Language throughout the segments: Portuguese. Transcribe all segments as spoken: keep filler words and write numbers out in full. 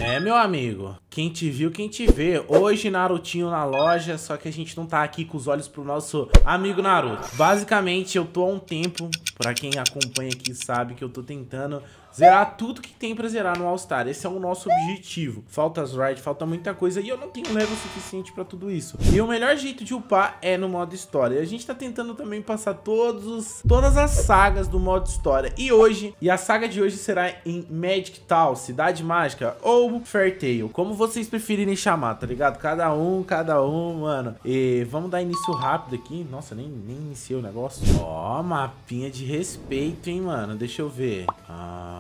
É, meu amigo, quem te viu, quem te vê. Hoje, Narutinho na loja, só que a gente não tá aqui com os olhos pro nosso amigo Naruto. Basicamente, eu tô há um tempo, pra quem acompanha aqui sabe que eu tô tentando zerar tudo que tem pra zerar no All Star. Esse é o nosso objetivo. Falta as raids, falta muita coisa e eu não tenho level suficiente pra tudo isso. E o melhor jeito de upar é no modo história. A gente tá tentando também passar todos os, todas as sagas do modo história. E hoje, e a saga de hoje será em Magic Town, Cidade Mágica ou Fairy Tail, como vocês preferirem chamar, tá ligado? Cada um, cada um, mano. E vamos dar início rápido aqui. Nossa, nem, nem iniciei o negócio. Ó, mapinha de respeito, hein, mano. Deixa eu ver. Ah...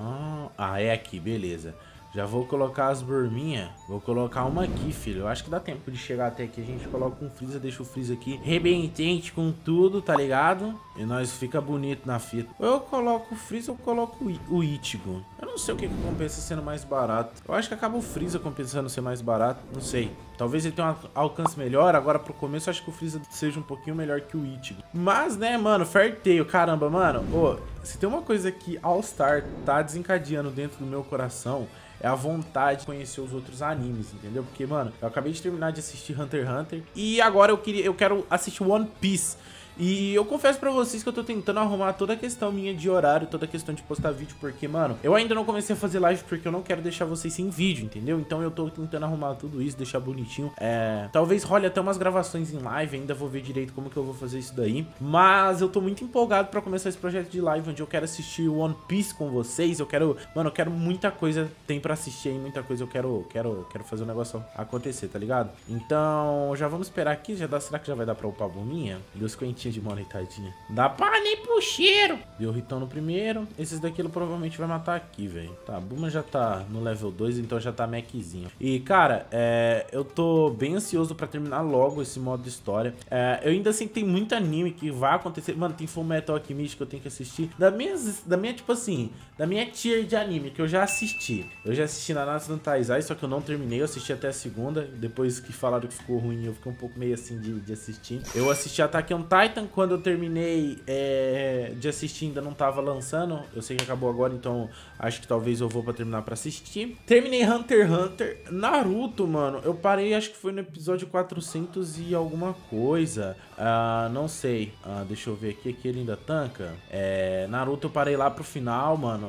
Ah, é aqui, beleza. Já vou colocar as burminhas. Vou colocar uma aqui, filho. Eu acho que dá tempo de chegar até aqui. A gente coloca um freezer, deixa o freezer aqui rebentente com tudo, tá ligado? E nós fica bonito na fita. Ou eu coloco o freezer ou eu coloco o Ichigo. Eu não sei o que, que compensa sendo mais barato. Eu acho que acaba o freezer compensando ser mais barato. Não sei. Talvez ele tenha um alcance melhor. Agora pro começo eu acho que o freezer seja um pouquinho melhor que o Ichigo. Mas, né, mano, Fairy Tail, caramba, mano. Ô, se tem uma coisa que All Star tá desencadeando dentro do meu coração, é a vontade de conhecer os outros animes, entendeu? Porque, mano, eu acabei de terminar de assistir Hunter x Hunter e agora eu queria, eu quero assistir One Piece. E eu confesso pra vocês que eu tô tentando arrumar toda a questão minha de horário, toda a questão de postar vídeo, porque, mano, eu ainda não comecei a fazer live porque eu não quero deixar vocês sem vídeo, entendeu? Então eu tô tentando arrumar tudo isso, deixar bonitinho. É... Talvez role até umas gravações em live, ainda vou ver direito como que eu vou fazer isso daí. Mas eu tô muito empolgado pra começar esse projeto de live, onde eu quero assistir One Piece com vocês. Eu quero, mano, eu quero muita coisa, tem pra assistir aí, muita coisa. Eu quero, quero, quero fazer o negócio acontecer, tá ligado? Então, já vamos esperar aqui, já dá, será que já vai dar pra upar a bombinha? Deu cinquentinha de money, tadinha. Dá pra nem pro cheiro. Deu Ritão no primeiro. Esses daqui ele provavelmente vai matar aqui, velho. Tá, a Buma já tá no level dois, então já tá maczinho. E, cara, é, eu tô bem ansioso pra terminar logo esse modo de história. É, eu ainda assim tem muito anime que vai acontecer. Mano, tem Full Metal Alchemist que eu tenho que assistir. Da minha, da minha, tipo assim, da minha tier de anime que eu já assisti. Eu já assisti Nanatsu no Taizai, só que eu não terminei. Eu assisti até a segunda. Depois que falaram que ficou ruim, eu fiquei um pouco meio assim de, de assistir. Eu assisti Attack on Titan quando eu terminei é, de assistir, ainda não tava lançando. Eu sei que acabou agora, então acho que talvez eu vou pra terminar pra assistir. Terminei Hunter x Hunter. Naruto, mano, eu parei, acho que foi no episódio quatrocentos e alguma coisa. Ah, não sei. Ah, deixa eu ver aqui, aqui ele ainda tanca. É, Naruto eu parei lá pro final, mano.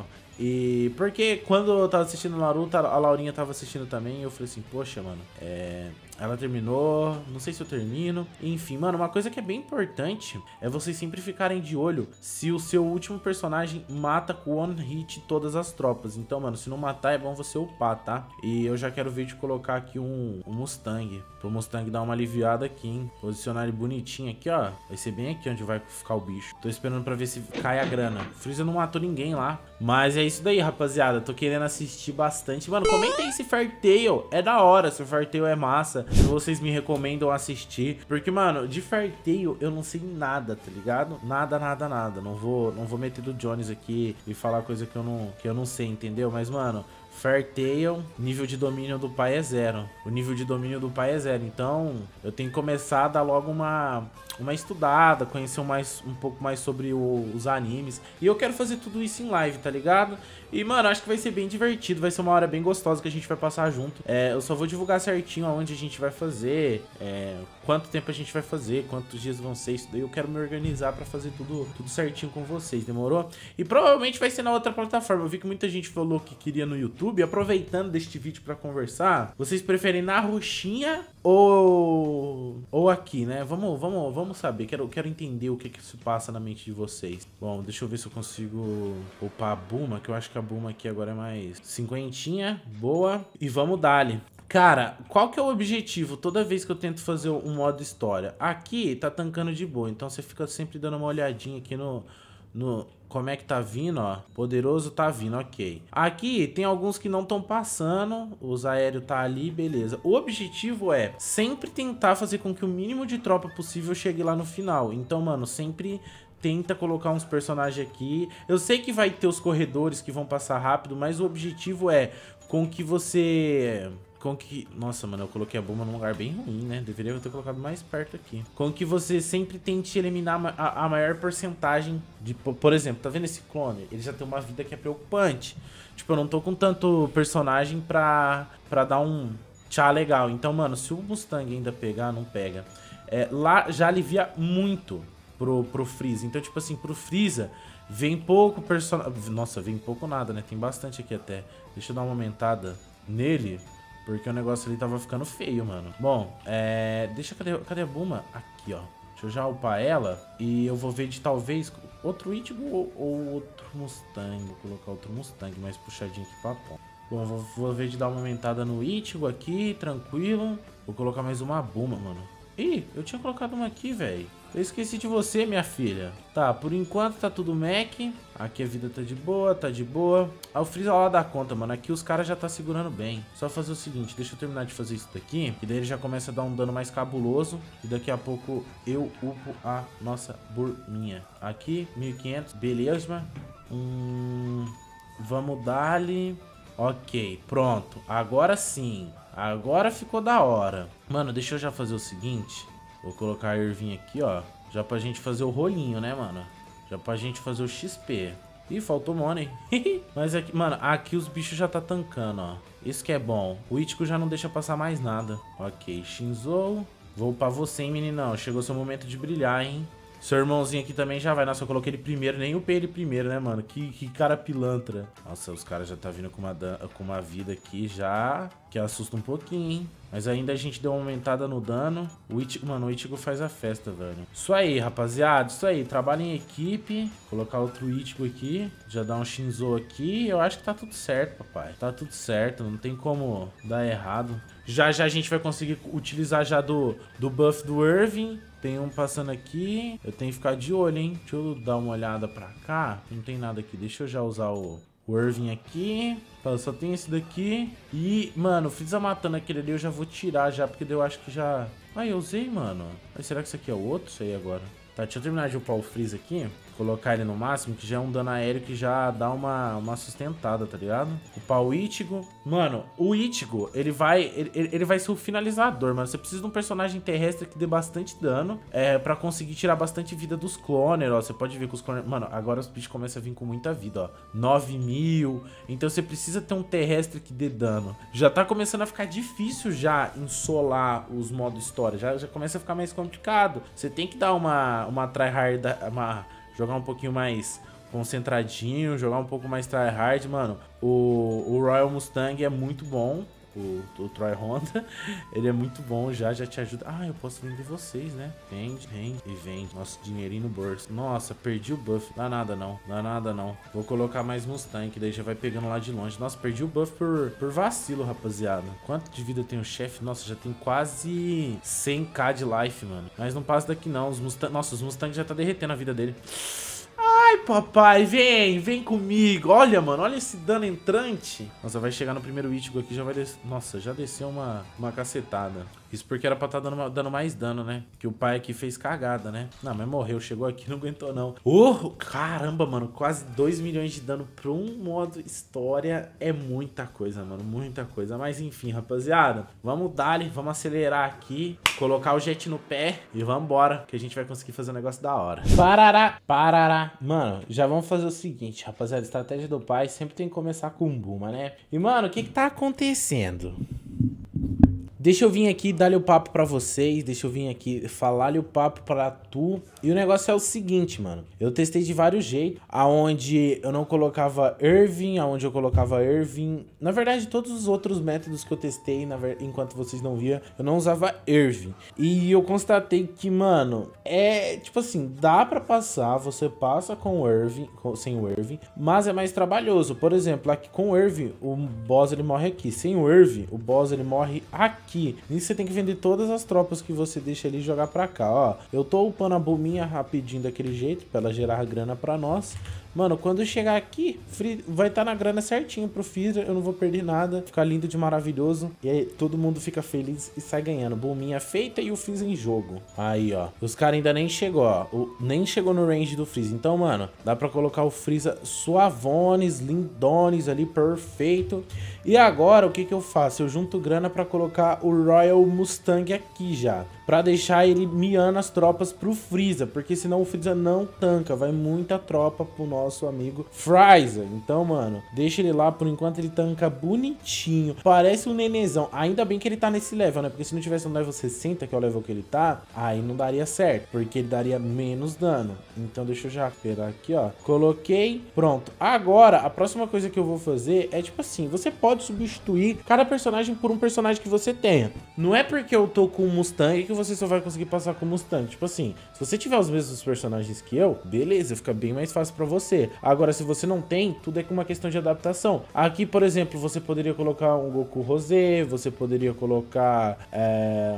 E porque quando eu tava assistindo Naruto, a Laurinha tava assistindo também, eu falei assim, poxa, mano, é... ela terminou, não sei se eu termino. Enfim, mano, uma coisa que é bem importante é vocês sempre ficarem de olho se o seu último personagem mata com one hit todas as tropas. Então, mano, se não matar é bom você upar, tá? E eu já quero ver de colocar aqui um, um Mustang, pro Mustang dar uma aliviada aqui, hein? Posicionar ele bonitinho aqui, ó. Vai ser bem aqui onde vai ficar o bicho. Tô esperando pra ver se cai a grana. O Freeza não matou ninguém lá. Mas é isso daí, rapaziada. Tô querendo assistir bastante. Mano, comenta aí se Fairy Tail é da hora, se o Fairy Tail é massa, se vocês me recomendam assistir. Porque, mano, de Fairy Tail eu não sei nada, tá ligado? Nada, nada, nada. Não vou, não vou meter do Jones aqui e falar coisa que eu não, que eu não sei, entendeu? Mas, mano, Fairy Tail, nível de domínio do pai é zero. O nível de domínio do pai é zero. Então, eu tenho que começar a dar logo uma, uma estudada, conhecer mais, um pouco mais sobre o, os animes. E eu quero fazer tudo isso em live, tá ligado? E, mano, acho que vai ser bem divertido. Vai ser uma hora bem gostosa que a gente vai passar junto. É, eu só vou divulgar certinho aonde a gente vai fazer, é, quanto tempo a gente vai fazer, quantos dias vão ser. Isso daí eu quero me organizar pra fazer tudo, tudo certinho com vocês, demorou? E provavelmente vai ser na outra plataforma. Eu vi que muita gente falou que queria no YouTube. Aproveitando deste vídeo pra conversar, vocês preferem na roxinha ou ou aqui, né? Vamos, vamos, vamos saber. Quero, quero entender o que que se passa na mente de vocês. Bom, deixa eu ver se eu consigo upar a Buma, que eu acho que a Buma aqui agora é mais cinquentinha, boa. E vamos dali. Cara, qual que é o objetivo toda vez que eu tento fazer um modo história? Aqui tá tancando de boa, então você fica sempre dando uma olhadinha aqui no... no como é que tá vindo, ó. Poderoso tá vindo, ok. Aqui tem alguns que não estão passando. Os aéreos tá ali, beleza. O objetivo é sempre tentar fazer com que o mínimo de tropa possível chegue lá no final. Então, mano, sempre tenta colocar uns personagens aqui. Eu sei que vai ter os corredores que vão passar rápido, mas o objetivo é com que você... com que... Nossa, mano, eu coloquei a bomba num lugar bem ruim, né? Deveria ter colocado mais perto aqui. Com que você sempre tente eliminar a, a maior porcentagem de... Por exemplo, tá vendo esse clone? Ele já tem uma vida que é preocupante. Tipo, eu não tô com tanto personagem pra, pra dar um tchá legal. Então, mano, se o Mustang ainda pegar, não pega. É, lá já alivia muito pro, pro Freeza. Então, tipo assim, pro Freeza vem pouco personagem... Nossa, vem pouco nada, né? Tem bastante aqui até. Deixa eu dar uma aumentada nele, porque o negócio ali tava ficando feio, mano. Bom, é... Deixa... Cadê, cadê a Buma? Aqui, ó. Deixa eu já upar ela. E eu vou ver de talvez outro Ichigo ou, ou outro Mustang. Vou colocar outro Mustang mais puxadinho aqui pra ponta. Bom, vou, vou ver de dar uma aumentada no Ichigo aqui, tranquilo. Vou colocar mais uma Buma, mano. Ih, eu tinha colocado uma aqui, velho. Eu esqueci de você, minha filha. Tá, por enquanto tá tudo mec. Aqui a vida tá de boa, tá de boa. Ah, o Freeza lá dá conta, mano. Aqui os caras já tá segurando bem. Só fazer o seguinte, deixa eu terminar de fazer isso daqui. Que daí ele já começa a dar um dano mais cabuloso. E daqui a pouco eu upo a nossa burminha. Aqui, mil e quinhentos, beleza. Hum, vamos dar-lhe... Ok, pronto. Agora sim. Agora ficou da hora. Mano, deixa eu já fazer o seguinte. Vou colocar a ervinha aqui, ó. Já pra gente fazer o rolinho, né, mano? Já pra gente fazer o X P. Ih, faltou money. Mas aqui, mano, aqui os bichos já tá tancando, ó. Isso que é bom. O Ichigo já não deixa passar mais nada. Ok, Shinzo. Vou pra você, hein, meninão. Chegou seu momento de brilhar, hein. Seu irmãozinho aqui também já vai. Nossa, eu coloquei ele primeiro. Nem upei ele primeiro, né, mano? Que, que cara pilantra. Nossa, os caras já tá vindo com uma, com uma vida aqui já... Que assusta um pouquinho, hein? Mas ainda a gente deu uma aumentada no dano. O Ichigo, mano, o Ichigo faz a festa, velho. Isso aí, rapaziada. Isso aí. Trabalha em equipe. Colocar outro Ichigo aqui. Já dá um Shinzo aqui. Eu acho que tá tudo certo, papai. Tá tudo certo. Não tem como dar errado. Já já a gente vai conseguir utilizar já do, do buff do Irving. Tem um passando aqui. Eu tenho que ficar de olho, hein? Deixa eu dar uma olhada pra cá. Não tem nada aqui. Deixa eu já usar o... O Irving aqui. Só tem esse daqui. E, mano, o Freeza matando aquele ali eu já vou tirar já, porque eu acho que já... Ah, eu usei, mano. Mas será que isso aqui é o outro? Isso aí agora. Tá, deixa eu terminar de upar o Freeza aqui. Colocar ele no máximo, que já é um dano aéreo que já dá uma, uma sustentada, tá ligado? Upar o Ichigo. Mano, o Ichigo, ele vai ele, ele vai ser o finalizador, mano. Você precisa de um personagem terrestre que dê bastante dano é, pra conseguir tirar bastante vida dos clones, ó. Você pode ver que os clones... Mano, agora os bichos começam a vir com muita vida, ó. nove mil. Então você precisa ter um terrestre que dê dano. Já tá começando a ficar difícil já insolar os modos história. Já, já começa a ficar mais complicado. Você tem que dar uma, uma tryhard... Uma... Jogar um pouquinho mais concentradinho, jogar um pouco mais tryhard, mano. O, o Royal Mustang é muito bom. O, o Troy Honda, ele é muito bom já, já te ajuda. Ah, eu posso vender vocês, né? Vende, vende e vende. Nosso dinheirinho no bolso. Nossa, perdi o buff. Dá nada não, dá nada não. Vou colocar mais Mustang, que daí já vai pegando lá de longe. Nossa, perdi o buff por, por vacilo, rapaziada. Quanto de vida tem o chefe? Nossa, já tem quase cem k de life, mano. Mas não passa daqui não. Os Mustang... Nossa, os Mustang já tá derretendo a vida dele. Ai, papai, vem, vem comigo. Olha, mano, olha esse dano entrante. Nossa, vai chegar no primeiro Ichigo aqui, já vai descer. Nossa, já desceu uma, uma cacetada. Isso porque era pra estar tá dando, dando mais dano, né? Que o pai aqui fez cagada, né? Não, mas morreu, chegou aqui, não aguentou não. Oh, caramba, mano, quase dois milhões de dano pra um modo história é muita coisa, mano, muita coisa. Mas enfim, rapaziada, vamos dar, vamos acelerar aqui, colocar o jet no pé e vambora, que a gente vai conseguir fazer um negócio da hora. Parará, parará. Mano, já vamos fazer o seguinte, rapaziada, estratégia do pai sempre tem que começar com um Buma, né? E, mano, o que que tá acontecendo? Deixa eu vir aqui dar-lhe o papo pra vocês, deixa eu vir aqui falar-lhe o papo pra tu. E o negócio é o seguinte, mano. Eu testei de vários jeitos, aonde eu não colocava Irving, aonde eu colocava Irving. Na verdade, todos os outros métodos que eu testei, na ver... enquanto vocês não viam, eu não usava Irving. E eu constatei que, mano, é tipo assim, dá pra passar, você passa com o Irving, com... sem o Irving, mas é mais trabalhoso. Por exemplo, aqui com o Irving, o boss ele morre aqui. Sem o Irving, o boss ele morre aqui. Nisso você tem que vender todas as tropas que você deixa ali e jogar pra cá, ó. Eu tô upando a bominha rapidinho daquele jeito, pra ela gerar grana pra nós. Mano, quando chegar aqui, vai estar na grana certinho pro Freeza. Eu não vou perder nada. Ficar lindo de maravilhoso. E aí todo mundo fica feliz e sai ganhando. Bombinha feita e o Freeza em jogo. Aí, ó. Os caras ainda nem chegou, ó. O, nem chegou no range do Freeza. Então, mano, dá pra colocar o Freeza suavones, lindones ali, perfeito. E agora, o que que eu faço? Eu junto grana pra colocar o Royal Mustang aqui já. Pra deixar ele miando as tropas pro Freeza. Porque senão o Freeza não tanca. Vai muita tropa pro nosso amigo Freeza. Então, mano, deixa ele lá. Por enquanto ele tanca bonitinho. Parece um nenezão. Ainda bem que ele tá nesse level, né? Porque se não tivesse no level sessenta, que é o level que ele tá, aí não daria certo. Porque ele daria menos dano. Então deixa eu já esperar aqui, ó. Coloquei. Pronto. Agora, a próxima coisa que eu vou fazer é tipo assim. Você pode substituir cada personagem por um personagem que você tenha. Não é porque eu tô com o Mustang que você só vai conseguir passar com o Mustang. Tipo assim, se você tiver os mesmos personagens que eu, beleza, fica bem mais fácil pra você. Agora, se você não tem, tudo é com uma questão de adaptação. Aqui, por exemplo, você poderia colocar um Goku Rosé, você poderia colocar é,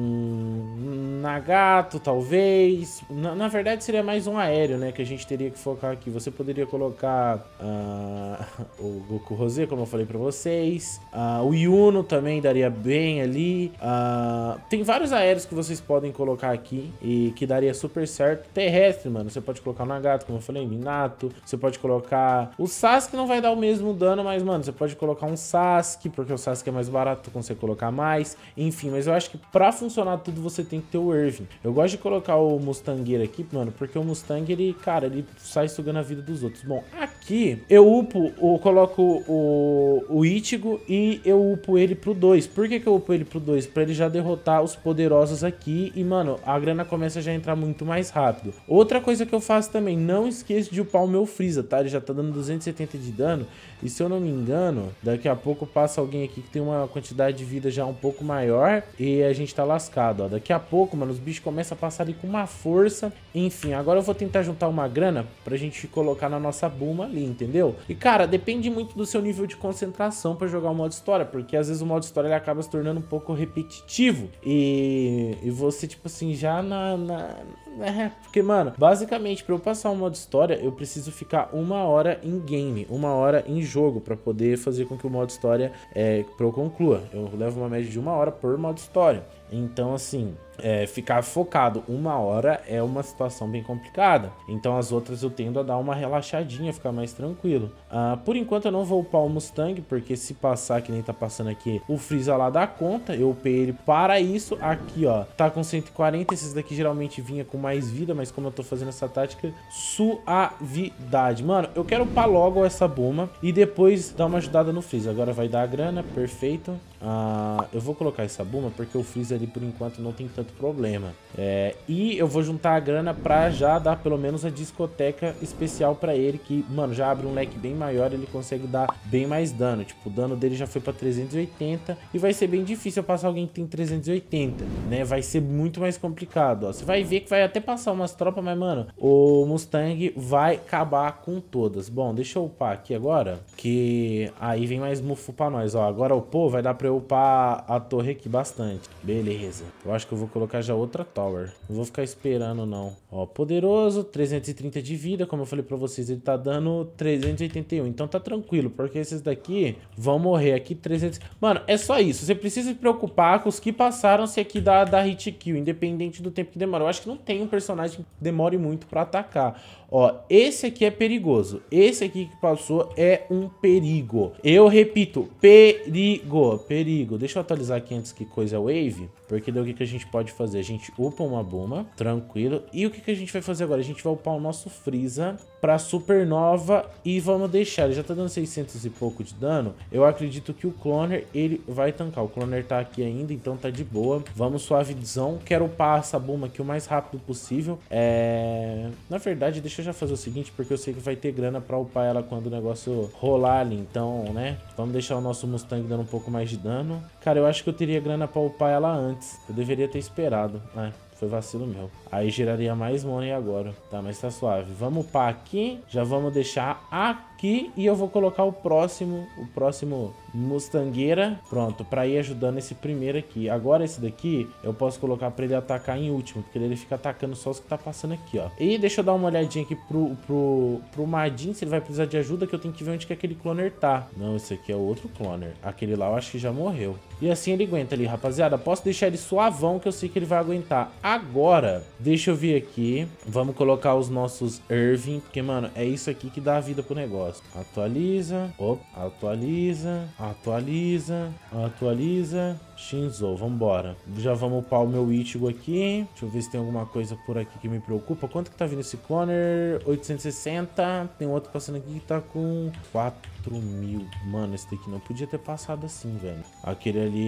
um Nagato, talvez. Na, na verdade, seria mais um aéreo, né, que a gente teria que focar aqui. Você poderia colocar uh, o Goku Rosé, como eu falei pra vocês. Uh, o Yuno também daria bem ali. Uh, tem vários aéreos que vocês podem colocar aqui e que daria super certo. Terrestre, mano, você pode colocar o Nagato, como eu falei, Minato. Você pode colocar... O Sasuke não vai dar o mesmo dano, mas, mano, você pode colocar um Sasuke, porque o Sasuke é mais barato, você consegue colocar mais. Enfim, mas eu acho que pra funcionar tudo, você tem que ter o Irving. Eu gosto de colocar o Mustangueiro aqui, mano, porque o Mustang, ele, cara, ele sai sugando a vida dos outros. Bom, aqui eu upo, eu coloco o, o Ichigo e eu upo ele pro dois. Por que que eu upo ele pro dois? Pra ele já derrotar os poderosos aqui e, mano, a grana começa já a entrar muito mais rápido. Outra coisa que eu faço também, não esqueça de upar o meu Freeza, tá? Ele já tá dando duzentos e setenta de dano e, se eu não me engano, daqui a pouco passa alguém aqui que tem uma quantidade de vida já um pouco maior e a gente tá lascado, ó. Daqui a pouco, mano, os bichos começam a passar ali com uma força. Enfim, agora eu vou tentar juntar uma grana pra gente colocar na nossa Bulma ali, entendeu? E, cara, depende muito do seu nível de concentração pra jogar o modo história, porque às vezes o modo história ele acaba se tornando um pouco repetitivo e, e você, tipo assim, já na... na... É, porque, mano, basicamente, pra eu passar um modo história, eu preciso ficar uma hora em game, uma hora em jogo, pra poder fazer com que o modo história, é, pra eu conclua. Eu levo uma média de uma hora por modo história. Então, assim, é, ficar focado uma hora é uma situação bem complicada. Então, as outras eu tendo a dar uma relaxadinha, ficar mais tranquilo. Uh, por enquanto, eu não vou upar o Mustang, porque se passar, que nem tá passando aqui, o Freeza lá dá conta. Eu upei ele para isso. Aqui, ó, tá com cento e quarenta. Esses daqui geralmente vinha com mais vida, mas como eu tô fazendo essa tática, suavidade. Mano, eu quero upar logo essa Bulma e depois dar uma ajudada no Freeza. Agora vai dar a grana, perfeito. Uh, eu vou colocar essa Bulma porque o Freeza ali, por enquanto, não tem tanto problema. É, e eu vou juntar a grana pra já dar pelo menos a discoteca especial pra ele, que, mano, já abre um leque bem maior, ele consegue dar bem mais dano. Tipo, o dano dele já foi pra trezentos e oitenta e vai ser bem difícil eu passar alguém que tem trezentos e oitenta, né? Vai ser muito mais complicado, ó. Você vai ver que vai até passar umas tropas, mas, mano, o Mustang vai acabar com todas. Bom, deixa eu upar aqui agora, que aí vem mais mufo pra nós, ó. Agora upou, vai dar pra eu upar a torre aqui bastante. Beleza. Eu acho que eu vou colocar já outra tower. Não vou ficar esperando, não. Ó, poderoso, trezentos e trinta de vida. Como eu falei pra vocês, ele tá dando trezentos e oitenta e um. Então tá tranquilo, porque esses daqui vão morrer aqui trezentos. Mano, é só isso. Você precisa se preocupar com os que passaram se aqui dá, dá hit kill, independente do tempo que demora. Eu acho que não tem um personagem que demore muito pra atacar. Ó, esse aqui é perigoso. Esse aqui que passou é um perigo. Eu repito, perigo, perigo. Deixa eu atualizar aqui antes que coisa é wave, porque daí o que, que a gente pode fazer? A gente upa uma Bulma, tranquilo. E o que, que a gente vai fazer agora? A gente vai upar o nosso Freeza pra supernova e vamos deixar. Ele já tá dando seiscentos e pouco de dano. Eu acredito que o Cloner, ele vai tancar. O Cloner tá aqui ainda, então tá de boa. Vamos suavidão. Quero upar essa Bulma aqui o mais rápido possível. É... Na verdade, deixa eu já fazer o seguinte, porque eu sei que vai ter grana pra upar ela quando o negócio rolar ali. Então, né? Vamos deixar o nosso Mustang dando um pouco mais de dano. Cara, eu acho que eu teria grana pra upar ela antes. Eu deveria ter esperado, né? Foi vacilo meu. Aí geraria mais money agora. Tá, mas tá suave. Vamos upar aqui. Já vamos deixar aqui. E eu vou colocar o próximo. O próximo Mustangueira. Pronto, pra ir ajudando esse primeiro aqui. Agora esse daqui eu posso colocar pra ele atacar em último. Porque ele fica atacando só os que tá passando aqui, ó. E deixa eu dar uma olhadinha aqui pro, pro, pro Madin. Se ele vai precisar de ajuda. Que eu tenho que ver onde que aquele cloner tá. Não, esse aqui é o outro cloner. Aquele lá eu acho que já morreu. E assim ele aguenta ali, rapaziada. Posso deixar ele suavão que eu sei que ele vai aguentar. Agora, deixa eu vir aqui. Vamos colocar os nossos Irving. Porque, mano, é isso aqui que dá a vida pro negócio. Atualiza. Opa, atualiza. Atualiza. Atualiza. Shinzo, vambora. Já vamos upar o meu Ichigo aqui. Deixa eu ver se tem alguma coisa por aqui que me preocupa. Quanto que tá vindo esse cloner? oitocentos e sessenta. Tem outro passando aqui que tá com quatro mil. Mano, esse daqui não podia ter passado assim, velho. Aquele ali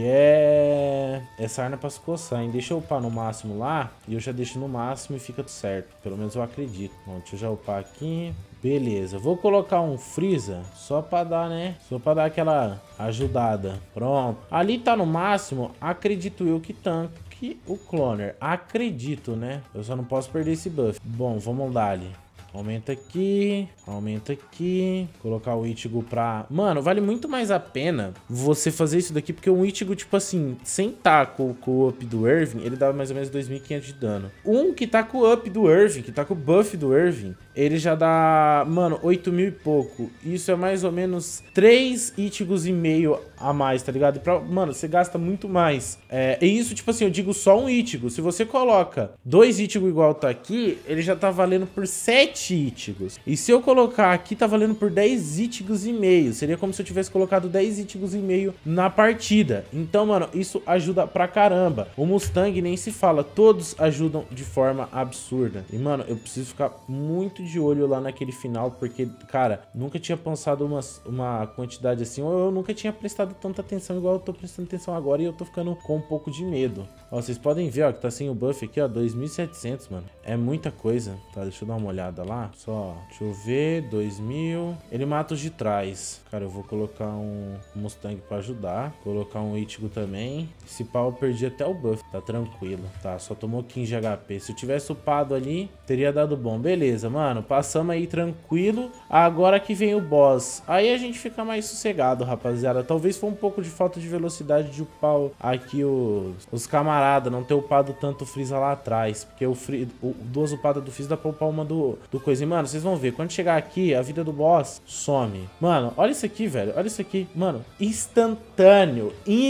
é... é sarna pra se coçar, hein? Deixa eu upar no máximo lá. E eu já deixo no máximo e fica tudo certo. Pelo menos eu acredito. Bom, deixa eu já upar aqui. Beleza, vou colocar um Freeza só pra dar, né? Só pra dar aquela ajudada. Pronto. Ali tá no máximo, acredito eu que tanque o cloner. Acredito, né? Eu só não posso perder esse buff. Bom, vamos dar ali. Aumenta aqui, aumenta aqui, colocar o Ichigo pra... Mano, vale muito mais a pena você fazer isso daqui, porque o Ichigo, tipo assim, sem tá com, com o up do Irving, ele dá mais ou menos dois mil e quinhentos de dano. Um que tá com o up do Irving, que tá com o buff do Irving, ele já dá, mano, oito mil e pouco. Isso é mais ou menos três Ichigos e meio a mais, tá ligado? Pra, mano, você gasta muito mais. É, e isso, tipo assim, eu digo só um Ichigo. Se você coloca dois Ichigo igual tá aqui, ele já tá valendo por sete Ichigos. E se eu colocar aqui, tá valendo por dez Ichigos e meio. Seria como se eu tivesse colocado dez Ichigos e meio na partida. Então, mano, isso ajuda pra caramba. O Mustang nem se fala. Todos ajudam de forma absurda. E, mano, eu preciso ficar muito de olho lá naquele final, porque, cara, nunca tinha pensado uma, uma quantidade assim, ou eu nunca tinha prestado tanta atenção igual eu tô prestando atenção agora, e eu tô ficando com um pouco de medo. Ó, vocês podem ver, ó, que tá sem o buff aqui, ó, dois mil e setecentos, mano. É muita coisa. Tá, deixa eu dar uma olhada lá. Só, deixa eu ver, dois mil. Ele mata os de trás. Cara, eu vou colocar um Mustang pra ajudar. Colocar um Ichigo também. Esse pau eu perdi até o buff. Tá tranquilo. Tá, só tomou quinze de H P. Se eu tivesse upado ali, teria dado bom. Beleza, mano. Passamos aí tranquilo. Agora que vem o boss. Aí a gente fica mais sossegado, rapaziada. Talvez foi um pouco de falta de velocidade de upar aqui os, os camaradas. Não ter upado tanto o Freeza lá atrás. Porque o, free, o duas upadas do Freeza dá pra upar uma do, do coisa. E, mano, vocês vão ver. Quando chegar aqui, a vida do boss some. Mano, olha isso aqui, velho. Olha isso aqui. Mano, instantâneo.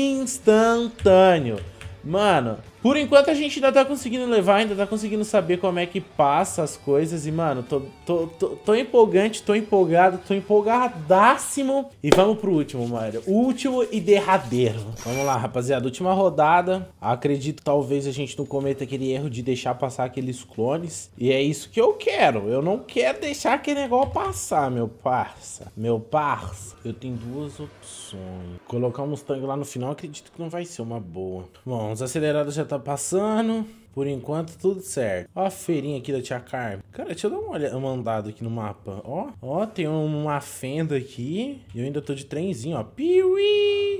Instantâneo. Mano, por enquanto a gente ainda tá conseguindo levar, ainda tá conseguindo saber como é que passa as coisas. E, mano, tô, tô, tô, tô empolgante, tô empolgado, tô empolgadássimo. E vamos pro último, mano. Último e derradeiro. Vamos lá, rapaziada. Última rodada. Acredito que talvez a gente não cometa aquele erro de deixar passar aqueles clones. E é isso que eu quero. Eu não quero deixar aquele negócio passar, meu parça. Meu parça. Eu tenho duas opções. Colocar um Mustang lá no final, acredito que não vai ser uma boa. Bom, os acelerados já tá passando. Por enquanto, tudo certo. Ó a feirinha aqui da tia Carmen. Cara, deixa eu dar uma olhada, uma andada aqui no mapa. Ó, ó, tem uma fenda aqui. E eu ainda tô de trenzinho, ó. Piuí!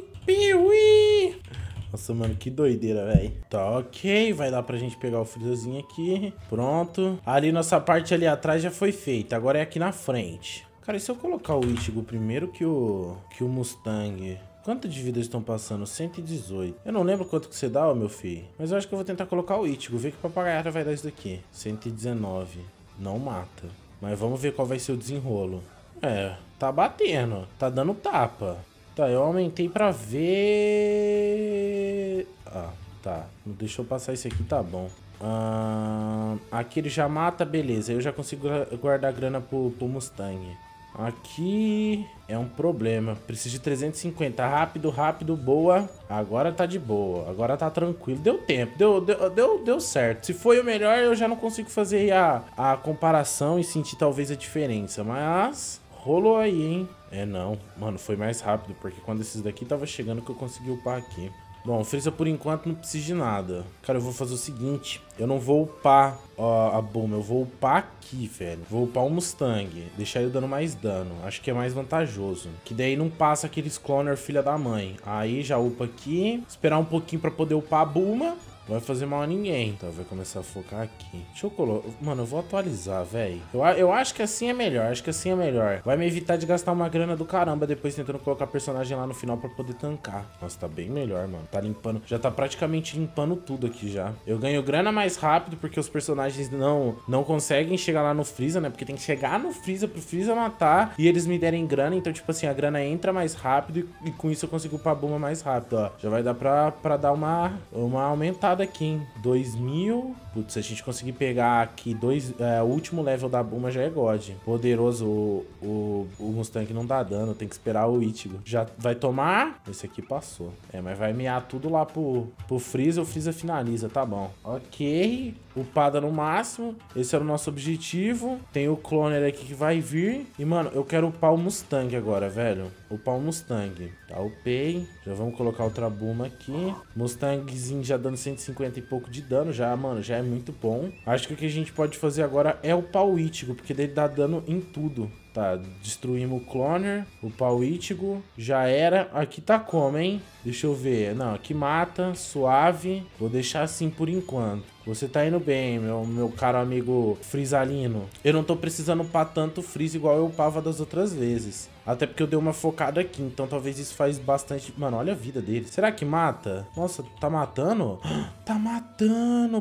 Piuí! Nossa, mano, que doideira, velho. Tá, ok. Vai dar pra gente pegar o freezazinho aqui. Pronto. Ali, nossa parte ali atrás já foi feita. Agora é aqui na frente. Cara, e se eu colocar o Ichigo primeiro que o, que o Mustang... Quanto de vida estão passando? cento e dezoito. Eu não lembro quanto que você dá, ó, meu filho. Mas eu acho que eu vou tentar colocar o Ichigo. Ver que papagaiada vai dar isso daqui. cento e dezenove. Não mata. Mas vamos ver qual vai ser o desenrolo. É, tá batendo. Tá dando tapa. Tá, eu aumentei pra ver... Ah, tá. Não deixou passar isso aqui, tá bom. Ah, aqui ele já mata, beleza. Eu já consigo guardar grana pro, pro Mustang. Aqui é um problema. Preciso de trezentos e cinquenta. Rápido, rápido, boa. Agora tá de boa. Agora tá tranquilo. Deu tempo. Deu, deu, deu, deu certo. Se foi o melhor, eu já não consigo fazer a, a comparação e sentir talvez a diferença. Mas rolou aí, hein? É, não. Mano, foi mais rápido. Porque quando esses daqui tava chegando que eu consegui upar aqui. Bom, o Freeza por enquanto não precisa de nada. Cara, eu vou fazer o seguinte. Eu não vou upar ó, a Bulma. Eu vou upar aqui, velho. Vou upar o Mustang. Deixar ele dando mais dano. Acho que é mais vantajoso. Que daí não passa aqueles cloner filha da mãe. Aí já upa aqui. Esperar um pouquinho pra poder upar a Bulma. Não vai fazer mal a ninguém. Então vai começar a focar aqui. Deixa eu colocar... Mano, eu vou atualizar, velho. Eu, eu acho que assim é melhor. Acho que assim é melhor. Vai me evitar de gastar uma grana do caramba depois tentando colocar personagem lá no final pra poder tancar. Nossa, tá bem melhor, mano. Tá limpando... Já tá praticamente limpando tudo aqui já. Eu ganho grana mais rápido porque os personagens não, não conseguem chegar lá no Freeza, né? Porque tem que chegar no Freeza pro Freeza matar e eles me derem grana. Então, tipo assim, a grana entra mais rápido e, e com isso eu consigo upar a bomba mais rápido, ó. Já vai dar pra, pra dar uma, uma aumentada aqui, hein? dois mil... Putz, se a gente conseguir pegar aqui dois... É, o último level da bomba já é God. Poderoso, o, o, o Mustang não dá dano, tem que esperar o Ichigo. Já vai tomar... Esse aqui passou. É, mas vai mear tudo lá pro, pro Freeza, o Freeza finaliza, tá bom. Ok, upada no máximo. Esse era o nosso objetivo. Tem o Cloner aqui que vai vir. E, mano, eu quero upar o Mustang agora, velho. Upar o Mustang. Tá, upei. Já vamos colocar outra Bulma aqui. Mustangzinho já dando cento e cinquenta e pouco de dano. Já, mano, já é muito bom. Acho que o que a gente pode fazer agora é upar o Ichigo, porque ele dá dano em tudo. Tá, destruímos o Cloner, o pau Ichigo, já era. Aqui tá como, hein? Deixa eu ver. Não, aqui mata, suave. Vou deixar assim por enquanto. Você tá indo bem, meu, meu caro amigo Frisalino. Eu não tô precisando upar tanto Freeza igual eu upava das outras vezes. Até porque eu dei uma focada aqui, então talvez isso faz bastante... Mano, olha a vida dele. Será que mata? Nossa, tá matando? Tá matando,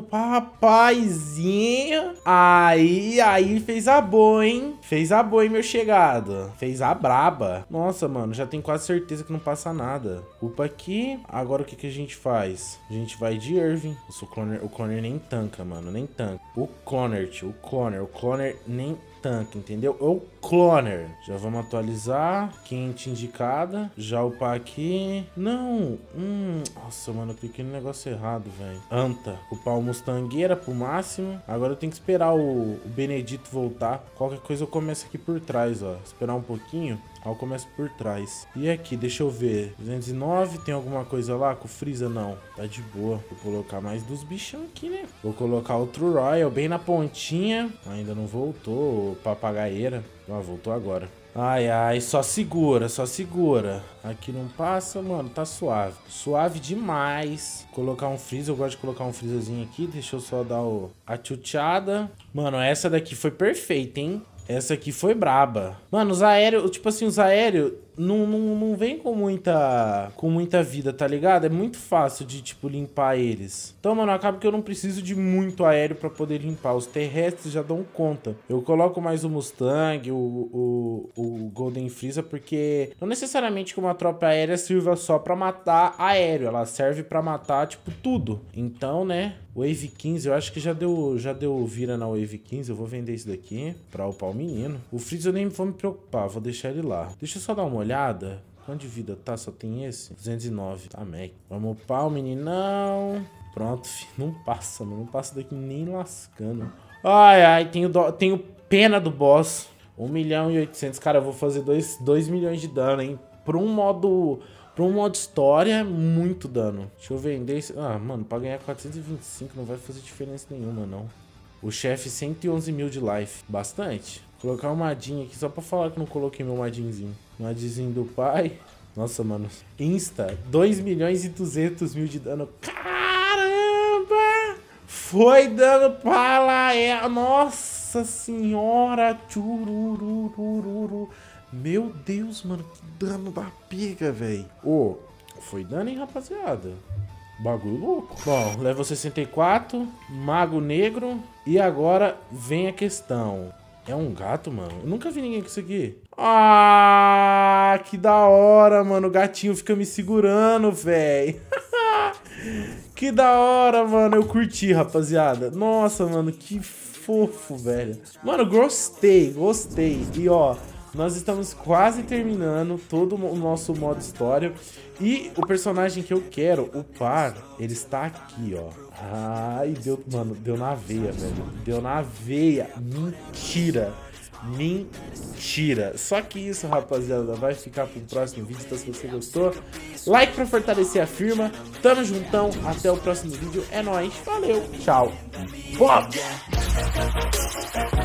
papazinho. Aí, aí fez a boa, hein? Fez a boa, hein, meu chegado. Fez a braba. Nossa, mano, já tenho quase certeza que não passa nada. Upa aqui. Agora o que que a gente faz? A gente vai de Irving. O Cloner, o Cloner nem tanca, mano, nem tanca. O Cloner, tio, o Cloner. O Cloner nem tanca, entendeu? O Cloner. Já vamos atualizar. Quente indicada. Já upar aqui. Não. Hum. Nossa, mano, eu cliquei no negócio errado, velho. Anta. Upar o Mustangueira pro máximo. Agora eu tenho que esperar o, o Benedito voltar. Qualquer coisa eu começo aqui por trás, ó. Esperar um pouquinho. Aí eu começo por trás. E aqui, deixa eu ver. duzentos e nove, tem alguma coisa lá com o Freeza? Não. Tá de boa. Vou colocar mais dos bichão aqui, né? Vou colocar o True Royal bem na pontinha. Ainda não voltou, papagaeira. Ah, voltou agora. Ai, ai, só segura, só segura. Aqui não passa, mano, tá suave. Suave demais. Colocar um Freeza, eu gosto de colocar um Freezazinho aqui. Deixa eu só dar o... a tchutchada. Mano, essa daqui foi perfeita, hein? Essa aqui foi braba. Mano, os aéreos, tipo assim, os aéreos não, não, não vem com muita, com muita vida, tá ligado? É muito fácil de, tipo, limpar eles. Então, mano, acaba que eu não preciso de muito aéreo pra poder limpar. Os terrestres já dão conta. Eu coloco mais o Mustang, o, o, o Golden Freeza, porque não necessariamente que uma tropa aérea sirva só pra matar aéreo. Ela serve pra matar, tipo, tudo. Então, né... Wave quinze, eu acho que já deu, já deu vira na Wave quinze. Eu vou vender isso daqui pra upar o menino. O Freeza eu nem vou me preocupar, vou deixar ele lá. Deixa eu só dar uma olhada. Quanto de vida tá? Só tem esse? duzentos e nove. Tá, Mac. Vamos upar o meninão. Pronto, filho. Não passa, mano. Não passa daqui nem lascando. Ai, ai. Tenho, do... tenho pena do boss. um milhão e oitocentos. Cara, eu vou fazer dois milhões de dano, hein? Por um modo... Pra um modo história, muito dano. Deixa eu vender isso. Ah, mano, pra ganhar quatrocentos e vinte e cinco não vai fazer diferença nenhuma, não. O chefe, cento e onze mil de life. Bastante. Vou colocar um Madin aqui só pra falar que não coloquei meu Madinzinho. Madinzinho do pai. Nossa, mano. Insta, dois milhões e duzentos mil de dano. Caramba! Foi dano pra lá. É... Nossa senhora. Tchurururururu. Meu Deus, mano, que dano da pica, velho. Ô, oh, foi dano, hein, rapaziada? Bagulho louco. Bom, level sessenta e quatro, Mago Negro. E agora vem a questão. É um gato, mano? Eu nunca vi ninguém com isso aqui. Ah, que da hora, mano. O gatinho fica me segurando, velho. Que da hora, mano. Eu curti, rapaziada. Nossa, mano, que fofo, velho. Mano, gostei, gostei. E, ó... Nós estamos quase terminando todo o nosso modo história. E o personagem que eu quero upar, ele está aqui, ó. Ai, deu, mano, deu na veia, velho. Deu na veia. Mentira. Mentira. Só que isso, rapaziada, vai ficar pro próximo vídeo. Então, se você gostou, like pra fortalecer a firma. Tamo juntão. Até o próximo vídeo. É nóis. Valeu. Tchau. Boa!